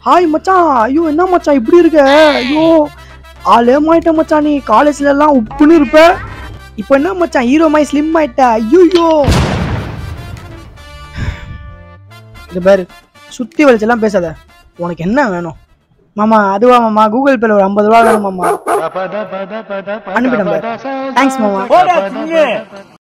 Hi மச்சான். ஐயோ என்ன மச்சான் இப்படி இருக்க? ஐயோ ஆளே மாயிட்ட மச்சான். நீ காலேஜ்ல எல்லாம் உப்புன்னு இருப்ப, இப்போ என்ன மச்சான் ஹீரோ மாதிரி ஸ்லிம் ஆயிட்ட? ஐயோ இது பாரு, சுத்தி வலிச்செல்லாம் பேசாத. உனக்கு என்ன வேணும் மாமா? அதுவா மாமா, கூகுள் பேல ஒரு 50 ரூபா வேணும் மாமா. அனுப்பிட்டேன். தேங்க்ஸ் மாமா.